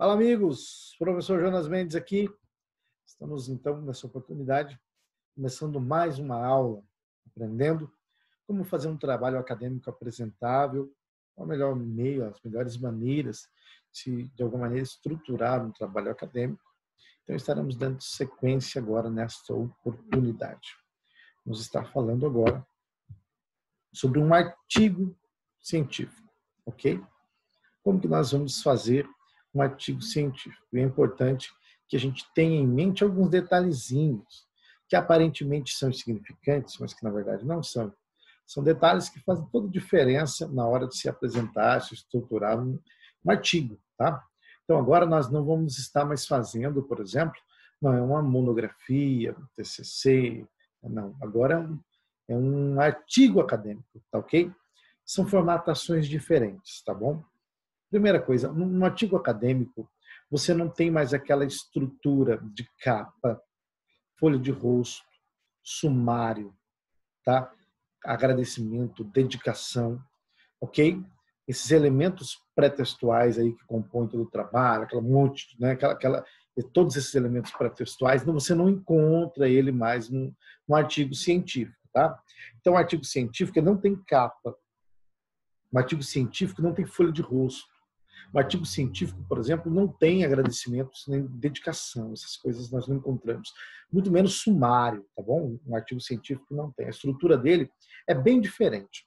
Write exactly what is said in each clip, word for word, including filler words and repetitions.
Fala, amigos! Professor Jonas Mendes aqui. Estamos, então, nessa oportunidade, começando mais uma aula, aprendendo como fazer um trabalho acadêmico apresentável, o melhor meio, as melhores maneiras de, de alguma maneira, estruturar um trabalho acadêmico. Então, estaremos dando sequência agora nesta oportunidade. Vamos estar falando agora sobre um artigo científico, ok? Como que nós vamos fazer um artigo científico? E é importante que a gente tenha em mente alguns detalhezinhos que aparentemente são insignificantes, mas que na verdade não são. São detalhes que fazem toda a diferença na hora de se apresentar, se estruturar um, um artigo, tá? Então agora nós não vamos estar mais fazendo, por exemplo, não é uma monografia, um T C C, não. Agora é um, é um artigo acadêmico, tá ok? São formatações diferentes, tá bom? Primeira coisa, num artigo acadêmico, você não tem mais aquela estrutura de capa, folha de rosto, sumário, tá? Agradecimento, dedicação, ok? Esses elementos pré-textuais aí que compõem todo o trabalho, aquela monte, né? aquela, aquela, todos esses elementos pré-textuais, você não encontra ele mais num, num artigo científico, tá? Então, o artigo científico não tem capa, um artigo científico não tem folha de rosto. O artigo científico, por exemplo, não tem agradecimentos nem dedicação, essas coisas nós não encontramos. Muito menos sumário, tá bom? Um artigo científico não tem. A estrutura dele é bem diferente.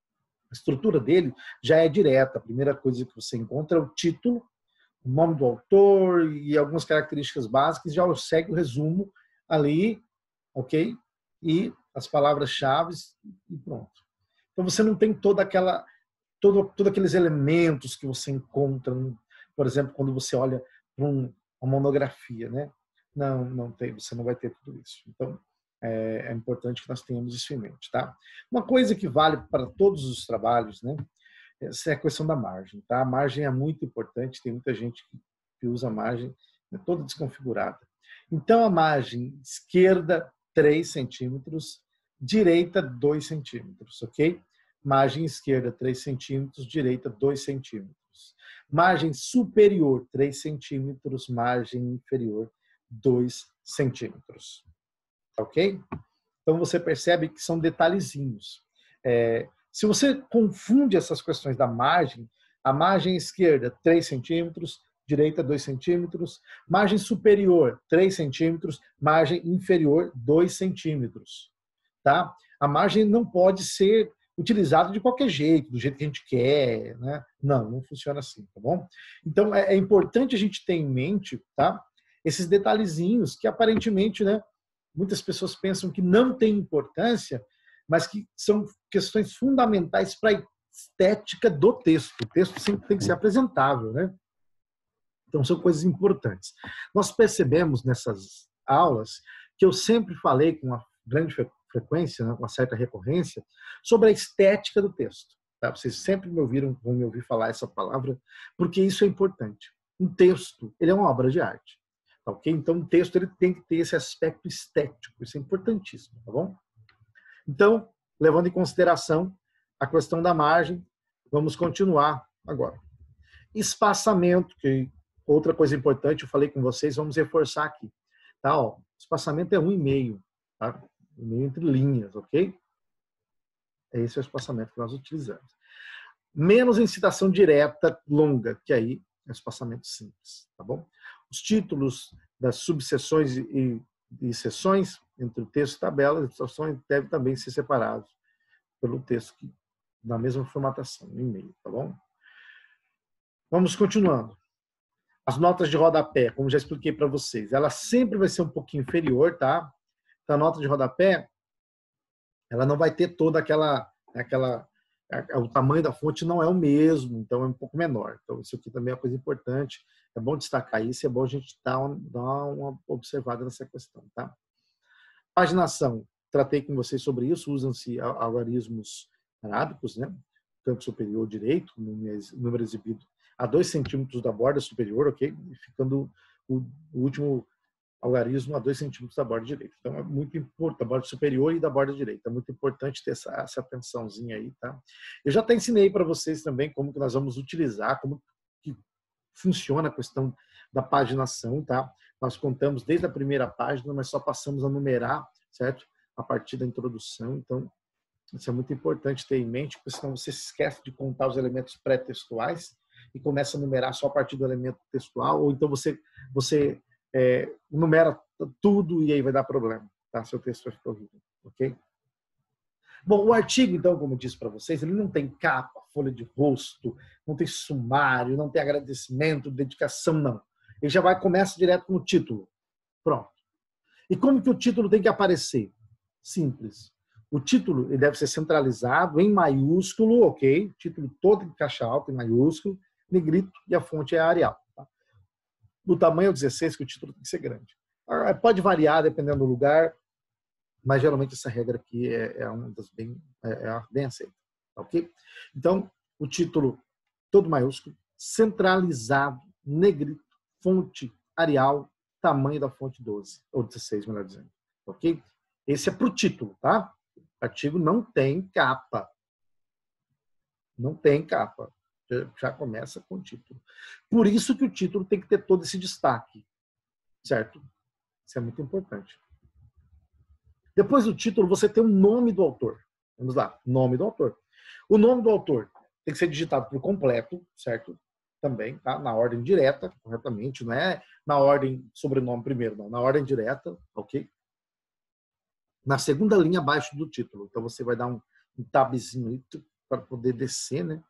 A estrutura dele já é direta. A primeira coisa que você encontra é o título, o nome do autor e algumas características básicas, já segue o resumo ali, ok? E as palavras-chave e pronto. Então você não tem toda aquela Todo, todos aqueles elementos que você encontra, por exemplo, quando você olha para um, uma monografia, né? Não, não tem, você não vai ter tudo isso. Então, é, é importante que nós tenhamos isso em mente, tá? Uma coisa que vale para todos os trabalhos, né? Essa é a questão da margem, tá? A margem é muito importante, tem muita gente que, que usa a margem né, toda desconfigurada. Então, a margem esquerda, três centímetros, direita, dois centímetros, ok? Margem esquerda, três centímetros, direita, dois centímetros. Margem superior, três centímetros, margem inferior, dois centímetros. Ok? Então, você percebe que são detalhezinhos. É, se você confunde essas questões da margem, a margem esquerda, três centímetros, direita, dois centímetros, margem superior, três centímetros, margem inferior, dois centímetros. Tá? A margem não pode ser utilizado de qualquer jeito, do jeito que a gente quer, né? Não, não funciona assim, tá bom? Então, é, é importante a gente ter em mente, tá? Esses detalhezinhos que, aparentemente, né? Muitas pessoas pensam que não tem importância, mas que são questões fundamentais para a estética do texto. O texto sempre tem que ser apresentável, né? Então, são coisas importantes. Nós percebemos nessas aulas que eu sempre falei com uma grande frequência, né, com uma certa recorrência, sobre a estética do texto. Tá? Vocês sempre me ouviram, vão me ouvir falar essa palavra, porque isso é importante. Um texto, ele é uma obra de arte. Tá, okay? Então, um texto ele tem que ter esse aspecto estético, isso é importantíssimo, tá bom? Então, levando em consideração a questão da margem, vamos continuar agora. Espaçamento, que outra coisa importante, eu falei com vocês, vamos reforçar aqui. Tá? Ó, espaçamento é um e meio, tá? meio entre linhas, ok? Esse é o espaçamento que nós utilizamos. Menos em citação direta longa, que aí é o espaçamento simples, tá bom? Os títulos das subseções e, e seções, entre o texto e tabela, as citações devem também ser separados pelo texto que, na mesma formatação, no e-mail, tá bom? Vamos continuando. As notas de rodapé, como já expliquei para vocês, ela sempre vai ser um pouquinho inferior, tá? Então, a nota de rodapé, ela não vai ter toda aquela, aquela, o tamanho da fonte não é o mesmo, então é um pouco menor. Então, isso aqui também é uma coisa importante. É bom destacar isso, é bom a gente dar uma, dar uma observada nessa questão, tá? Paginação, tratei com vocês sobre isso, usam-se algarismos arábicos, né? Campo superior direito, número exibido a dois centímetros da borda superior, ok? Ficando o, o último algarismo a dois centímetros da borda direita. Então, é muito importante, da borda superior e da borda direita. É muito importante ter essa, essa atençãozinha aí, tá? Eu já até ensinei para vocês também como que nós vamos utilizar, como que funciona a questão da paginação, tá? Nós contamos desde a primeira página, mas só passamos a numerar, certo? A partir da introdução. Então, isso é muito importante ter em mente, porque senão você se esquece de contar os elementos pré-textuais e começa a numerar só a partir do elemento textual, ou então você, você é, numera tudo e aí vai dar problema, tá? Seu texto vai ficar horrível, ok? Bom, o artigo, então, como eu disse para vocês, ele não tem capa, folha de rosto, não tem sumário, não tem agradecimento, dedicação, não. Ele já vai, começa direto com o título. Pronto. E como que o título tem que aparecer? Simples. O título ele deve ser centralizado em maiúsculo, ok? O título todo em caixa alta, em maiúsculo, negrito, e a fonte é Arial. Tá? O tamanho é dezesseis, que o título tem que ser grande. Pode variar dependendo do lugar, mas geralmente essa regra aqui é, é uma das bem, é, é bem aceita. Ok? Então, o título todo maiúsculo, centralizado, negrito, fonte Arial, tamanho da fonte doze, ou dezesseis, melhor dizendo. Ok? Esse é para o título, tá? O artigo não tem capa. Não tem capa. Já começa com o título. Por isso que o título tem que ter todo esse destaque. Certo? Isso é muito importante. Depois do título, você tem o nome do autor. Vamos lá, nome do autor. O nome do autor tem que ser digitado por completo, certo? Também, tá? Na ordem direta, corretamente, não é na ordem sobrenome primeiro, não. Na ordem direta, ok? Na segunda linha abaixo do título. Então, você vai dar um, um tabzinho aí para poder descer, né?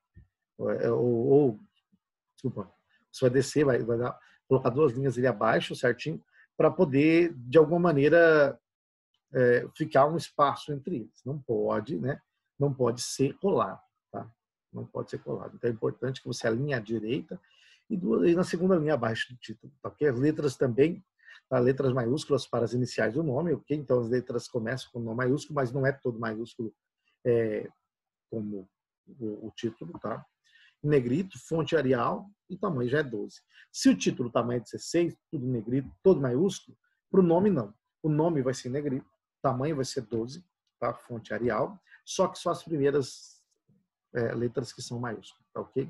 Ou, ou, desculpa, você vai descer, vai, vai dar, colocar duas linhas ali abaixo, certinho, para poder, de alguma maneira, É, ficar um espaço entre eles. Não pode, né? Não pode ser colado, tá? Não pode ser colado. Então é importante que você alinhe à direita e, duas, e na segunda linha abaixo do título, tá? Porque as letras também, tá? Letras maiúsculas para as iniciais do nome, ok? Então as letras começam com o nome maiúsculo, mas não é todo maiúsculo é, como o, o título, tá? Negrito, fonte Arial e tamanho já é doze. Se o título tamanho é dezesseis, tudo negrito, todo maiúsculo, para o nome não. O nome vai ser negrito, tamanho vai ser doze, tá? Fonte Arial, só que só as primeiras é, letras que são maiúsculas, tá ok?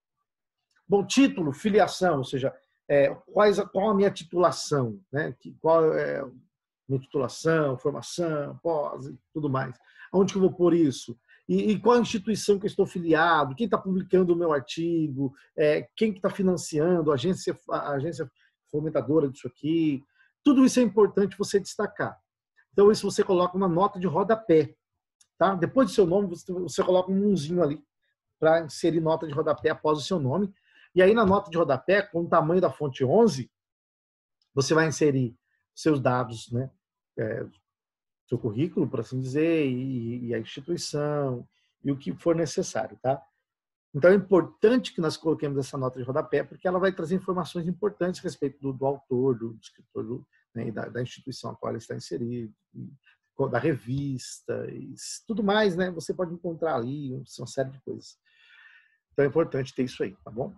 Bom, título, filiação, ou seja, é, quais, qual a minha titulação, né? Qual é a minha titulação, formação, pós e tudo mais. Onde que eu vou pôr isso? E, e qual a instituição que eu estou filiado? Quem está publicando o meu artigo? É, quem que está financiando? A agência, a agência fomentadora disso aqui? Tudo isso é importante você destacar. Então, isso você coloca uma nota de rodapé. Tá? Depois do seu nome, você, você coloca um umzinho ali para inserir nota de rodapé após o seu nome. E aí, na nota de rodapé, com o tamanho da fonte onze, você vai inserir seus dados, né? É, seu currículo, por assim dizer, e, e a instituição, e o que for necessário. Tá? Então, é importante que nós coloquemos essa nota de rodapé, porque ela vai trazer informações importantes a respeito do, do autor, do, do escritor, do, né, da, da instituição a qual ele está inserido, da revista, e tudo mais, né? Você pode encontrar ali uma série de coisas. Então é importante ter isso aí, tá bom?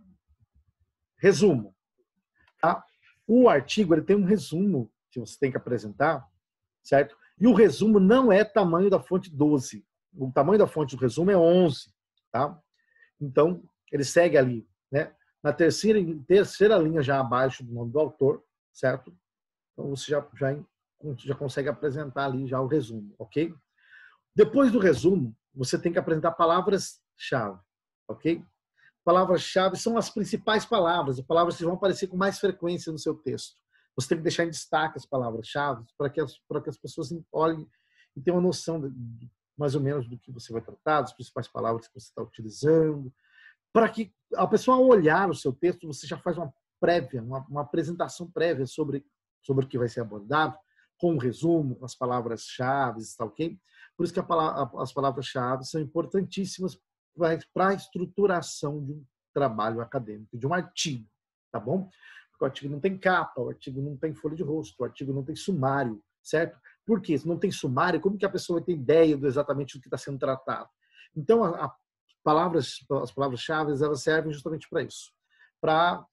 Resumo. Tá? O artigo ele tem um resumo que você tem que apresentar, certo? E o resumo não é tamanho da fonte doze. O tamanho da fonte do resumo é onze, tá? Então, ele segue ali, né? Na terceira, terceira linha já abaixo do nome do autor, certo? Então, você já, já, já consegue apresentar ali já o resumo, ok? Depois do resumo, você tem que apresentar palavras-chave, ok? Palavras-chave são as principais palavras, as palavras que vão aparecer com mais frequência no seu texto. Você tem que deixar em destaque as palavras-chave para que, para que as pessoas olhem e tenham uma noção de, de, mais ou menos do que você vai tratar, das principais palavras que você está utilizando, para que a pessoa, ao olhar o seu texto, você já faz uma prévia, uma, uma apresentação prévia sobre, sobre o que vai ser abordado, com um resumo, com as palavras-chave, tá ok? Por isso que a palavra, as palavras-chave são importantíssimas para a estruturação de um trabalho acadêmico, de um artigo, tá bom? Porque o artigo não tem capa, o artigo não tem folha de rosto, o artigo não tem sumário, certo? Por quê? Se não tem sumário, como que a pessoa vai ter ideia do exatamente do que está sendo tratado? Então, a, a palavras, as palavras-chave, elas servem justamente para isso, para,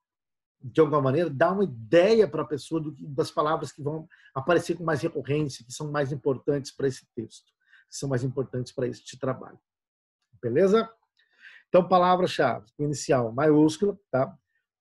de alguma maneira, dar uma ideia para a pessoa do, das palavras que vão aparecer com mais recorrência, que são mais importantes para esse texto, que são mais importantes para este trabalho. Beleza? Então, palavra-chave, inicial maiúscula, tá?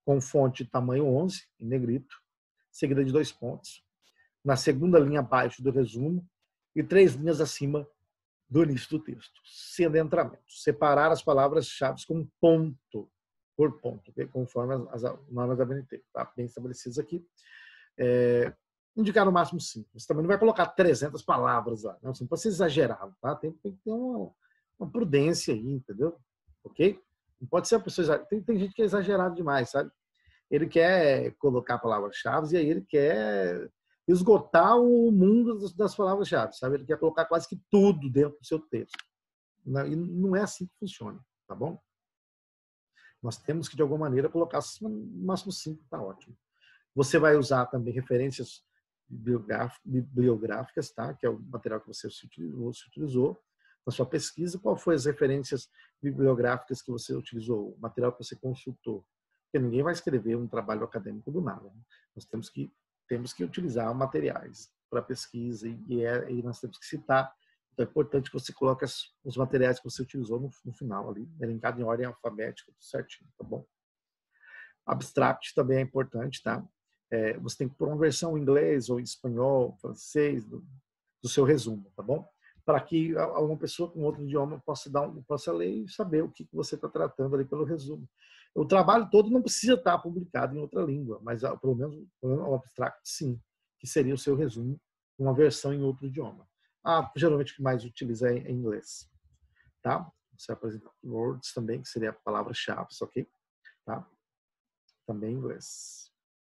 com fonte tamanho onze, em negrito, seguida de dois pontos. Na segunda linha abaixo do resumo e três linhas acima do início do texto, sem adentramento. Separar as palavras-chave com ponto por ponto, okay? Conforme as, as normas da B N T, tá? Bem estabelecidas aqui. É, indicar no máximo cinco. Você também não vai colocar trezentas palavras lá, não, não pode ser exagerado, tá? Tem, tem que ter uma, uma prudência aí, entendeu? Ok? Não pode ser a pessoa... Tem, tem gente que é exagerado demais, sabe? Ele quer colocar palavras-chave e aí ele quer esgotar o mundo das palavras-chave, sabe? Ele quer colocar quase que tudo dentro do seu texto. E não é assim que funciona, tá bom? Nós temos que, de alguma maneira, colocar no máximo cinco, tá ótimo. Você vai usar também referências bibliográficas, tá? Que é o material que você utilizou, você utilizou na sua pesquisa. Qual foram as referências bibliográficas que você utilizou? O material que você consultou? Porque ninguém vai escrever um trabalho acadêmico do nada, né? Nós temos que, temos que utilizar materiais para pesquisa e, é, e nós temos que citar. Então é importante que você coloque as, os materiais que você utilizou no, no final ali, elencado em ordem alfabética, tudo certinho, tá bom? Abstract também é importante, tá? É, você tem que pôr uma versão em inglês ou em espanhol, francês, do, do seu resumo, tá bom? Para que uma pessoa com outro idioma possa, dar um, possa ler e saber o que você está tratando ali pelo resumo. O trabalho todo não precisa estar publicado em outra língua, mas pelo menos o abstract sim, que seria o seu resumo, uma versão em outro idioma. Ah, geralmente o que mais utiliza é em inglês, tá? Você apresenta words também, que seria a palavra-chave, ok? Tá? Também em inglês.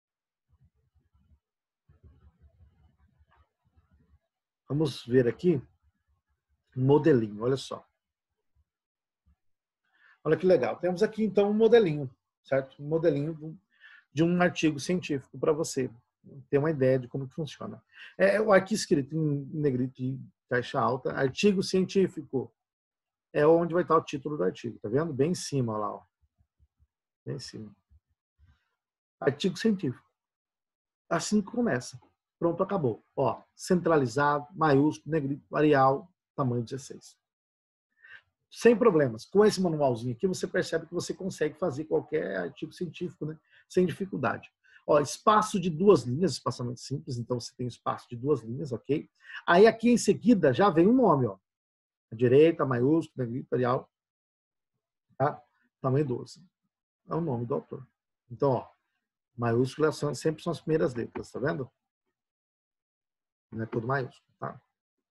Vamos ver aqui um modelinho, olha só. Olha que legal. Temos aqui, então, um modelinho, certo? Um modelinho de um artigo científico para você ter uma ideia de como que funciona. É aqui escrito em negrito de caixa alta, artigo científico. É onde vai estar o título do artigo, tá vendo? Bem em cima, lá, ó. Bem em cima. Artigo científico. Assim que começa. Pronto, acabou. Ó, centralizado, maiúsculo, negrito, Arial, tamanho dezesseis. Sem problemas. Com esse manualzinho aqui, você percebe que você consegue fazer qualquer artigo científico, né? Sem dificuldade. Ó, espaço de duas linhas, espaçamento simples, então você tem espaço de duas linhas, ok? Aí aqui em seguida já vem um nome, ó. À direita, maiúsculo, negrito, Arial, tá? Tamanho doze. É o nome do autor. Então, ó, maiúsculas são, sempre são as primeiras letras, tá vendo? Não é tudo maiúsculo, tá?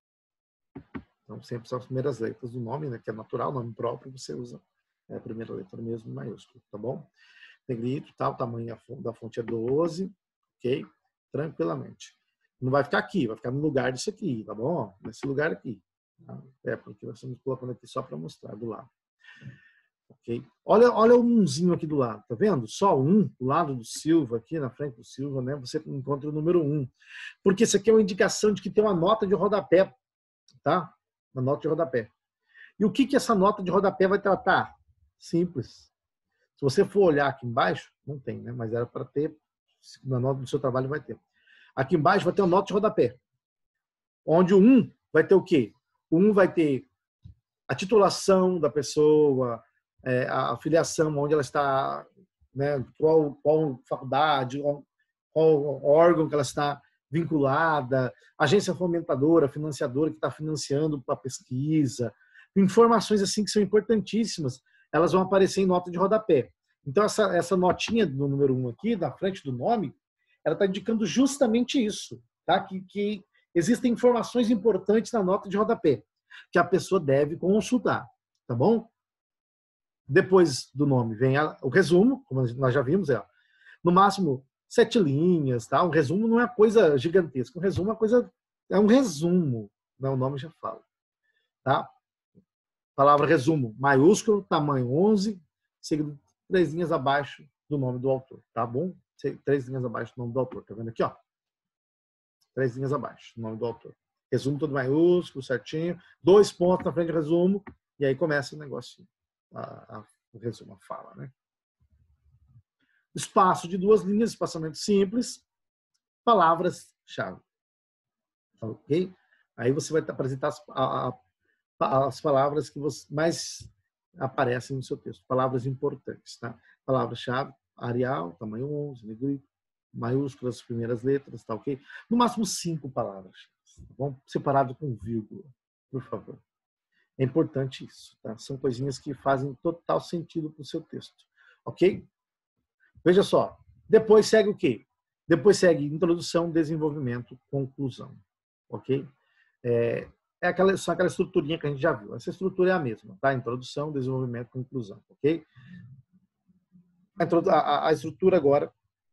Então, sempre são as primeiras letras do nome, né? Que é natural, nome próprio, você usa a primeira letra mesmo, maiúsculo, tá bom? Negrito, tá? O tamanho da fonte é doze, ok? Tranquilamente. Não vai ficar aqui, vai ficar no lugar disso aqui, tá bom? Nesse lugar aqui. Tá? É, porque nós estamos colocando aqui só para mostrar do lado. Ok? Olha, olha o umzinho aqui do lado, tá vendo? Só um, do lado do Silva, aqui na frente do Silva, né? Você encontra o número um. Porque isso aqui é uma indicação de que tem uma nota de rodapé, tá? Uma nota de rodapé. E o que que essa nota de rodapé vai tratar? Simples. Se você for olhar aqui embaixo, não tem, né? Mas era para ter, na nota do seu trabalho vai ter. Aqui embaixo vai ter uma nota de rodapé. Onde o um vai ter o quê? O um vai ter a titulação da pessoa, é, a filiação, onde ela está, né? Qual, qual faculdade, qual, qual órgão que ela está vinculada, agência fomentadora, financiadora que está financiando a pesquisa, informações assim que são importantíssimas, elas vão aparecer em nota de rodapé. Então essa, essa notinha do número um aqui, na frente do nome, ela está indicando justamente isso, tá? Que, que existem informações importantes na nota de rodapé, que a pessoa deve consultar, tá bom? Depois do nome vem a, o resumo, como nós já vimos, é no máximo sete linhas, tá? Um resumo não é coisa gigantesca, um resumo é coisa, é um resumo, né? O nome já fala, tá? Palavra resumo, maiúsculo, tamanho onze, seguido três linhas abaixo do nome do autor, tá bom? Três linhas abaixo do nome do autor, tá vendo aqui, ó? Três linhas abaixo do nome do autor. Resumo todo maiúsculo, certinho, dois pontos na frente do resumo, e aí começa o negócio, a, a, o resumo, a fala, né? Espaço de duas linhas, espaçamento simples, palavras-chave. Ok? Aí você vai apresentar as, a, a, as palavras que você, mais aparecem no seu texto, palavras importantes, tá? Palavra-chave, Arial, tamanho onze, negrito, maiúsculas as primeiras letras, tá ok? No máximo cinco palavras, tá bom? Separado com vírgula, por favor. É importante isso, tá? São coisinhas que fazem total sentido para o seu texto, ok? Veja só, depois segue o quê? Depois segue introdução, desenvolvimento, conclusão, ok? É, é aquela, só aquela estruturinha que a gente já viu. Essa estrutura é a mesma, tá? Introdução, desenvolvimento, conclusão, ok? A, a, a estrutura agora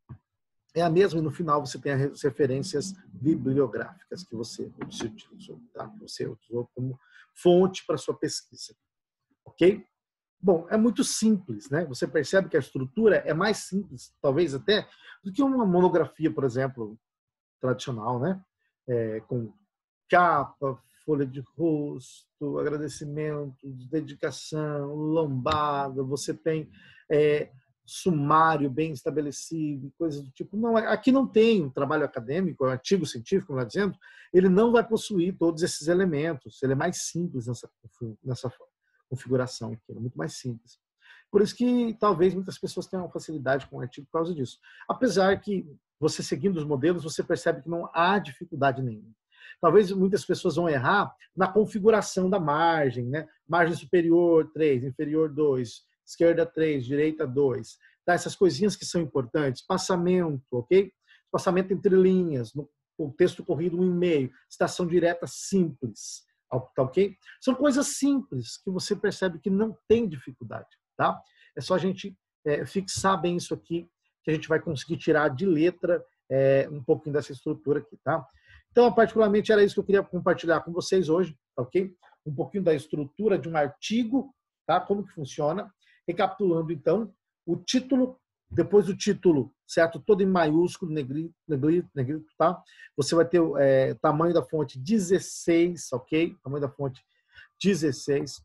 é a mesma e no final você tem as referências bibliográficas que você utilizou, tá? Você utilizou como fonte para sua pesquisa, ok? Bom, é muito simples, né? Você percebe que a estrutura é mais simples, talvez até, do que uma monografia, por exemplo, tradicional, né? É, com capa, folha de rosto, agradecimento, dedicação, lombada, você tem é, sumário bem estabelecido, coisas do tipo. Não, aqui não tem um trabalho acadêmico, um artigo científico, como eu dizendo, ele não vai possuir todos esses elementos, ele é mais simples nessa, nessa configuração aqui, é muito mais simples. Por isso que talvez muitas pessoas tenham facilidade com o artigo por causa disso. Apesar que você seguindo os modelos, você percebe que não há dificuldade nenhuma. Talvez muitas pessoas vão errar na configuração da margem, né? Margem superior três, inferior dois, esquerda três, direita dois. Tá? Essas coisinhas que são importantes. Passamento, ok? Passamento entre linhas, no o texto corrido um e meio, citação direta simples, tá ok? São coisas simples que você percebe que não tem dificuldade, tá? É só a gente é, fixar bem isso aqui, que a gente vai conseguir tirar de letra é, um pouquinho dessa estrutura aqui, tá? Então, particularmente, era isso que eu queria compartilhar com vocês hoje, tá ok? Um pouquinho da estrutura de um artigo, tá? Como que funciona. Recapitulando, então, o título, depois do título, certo? Todo em maiúsculo, negrito, negrito, negrito, tá? Você vai ter o é, tamanho da fonte dezesseis, ok? Tamanho da fonte dezesseis.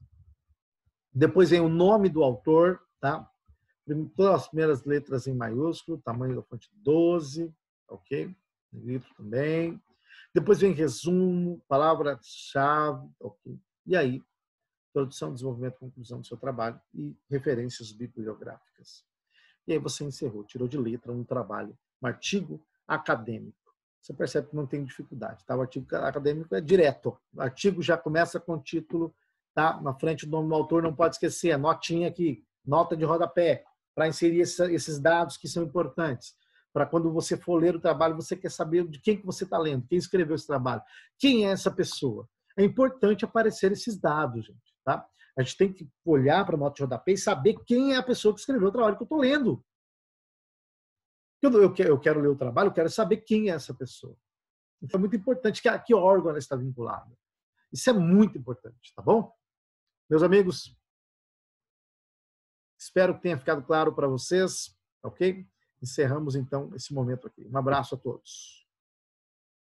Depois vem o nome do autor, tá? Todas as primeiras letras em maiúsculo, tamanho da fonte doze, ok? Negrito também. Depois vem resumo, palavra-chave, ok? E aí, introdução, desenvolvimento, conclusão do seu trabalho e referências bibliográficas. E aí você encerrou, tirou de letra um trabalho, um artigo acadêmico. Você percebe que não tem dificuldade, tá? O artigo acadêmico é direto. O artigo já começa com o título, tá? Na frente do nome do autor, não pode esquecer, a notinha aqui, nota de rodapé, para inserir esses dados que são importantes. Para quando você for ler o trabalho, você quer saber de quem que você está lendo, quem escreveu esse trabalho, quem é essa pessoa. É importante aparecer esses dados, gente, tá? A gente tem que olhar para a nota de rodapé e saber quem é a pessoa que escreveu o trabalho que eu estou lendo. Eu, eu quero ler o trabalho, eu quero saber quem é essa pessoa. Então é muito importante que a que órgão ela está vinculada. Isso é muito importante, tá bom? Meus amigos, espero que tenha ficado claro para vocês, ok? Encerramos então esse momento aqui. Um abraço a todos.